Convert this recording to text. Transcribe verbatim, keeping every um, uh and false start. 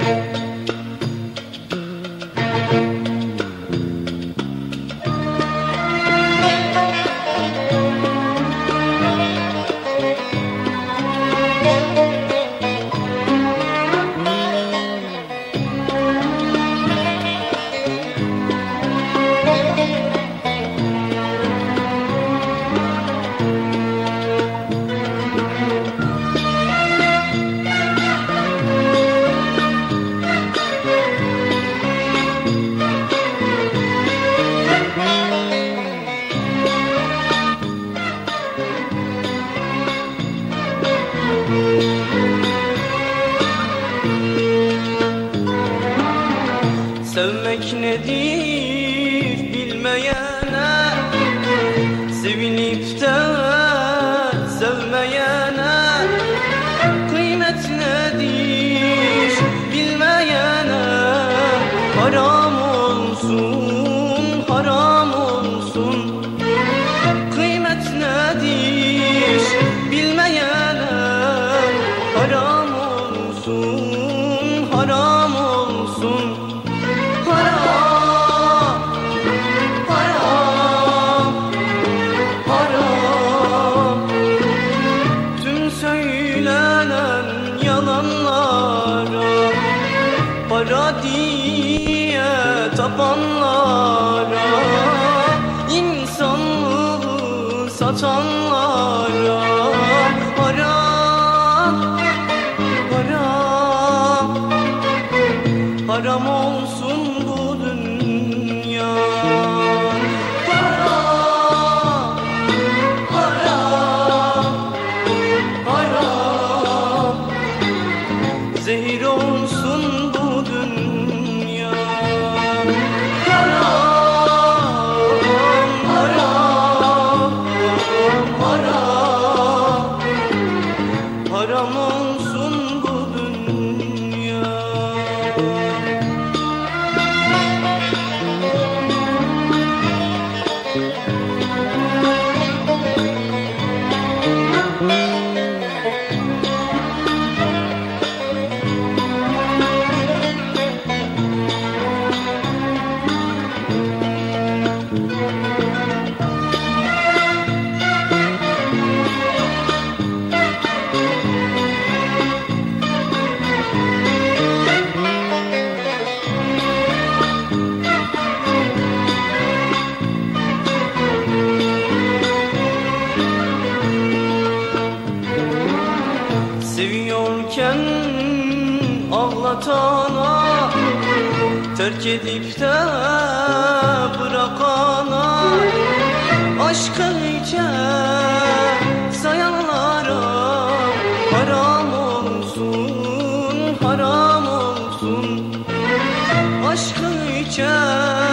Sevmek nedir bilmeyene, sevilip de sevmeyene, kıymet nedir bilmeyene, haram olsun, haram olsun. Kıymet nedir bilmeyene, haram olsun, haram olsun. Haram, haram, haram. Tüm söylenen yalanlara, para diye tapanlara, insanlığı satanlara, haram, haram, haram olsun bu dünya. Haram, haram, haram, zehir olsun bu dünya. Haram, haram, haram, haram olsun bu dünya. Seviyorken ağlatana, terk edip de bırakana, aşkı hiçe sayanlara, haram olsun, haram olsun. Aşkı hiçe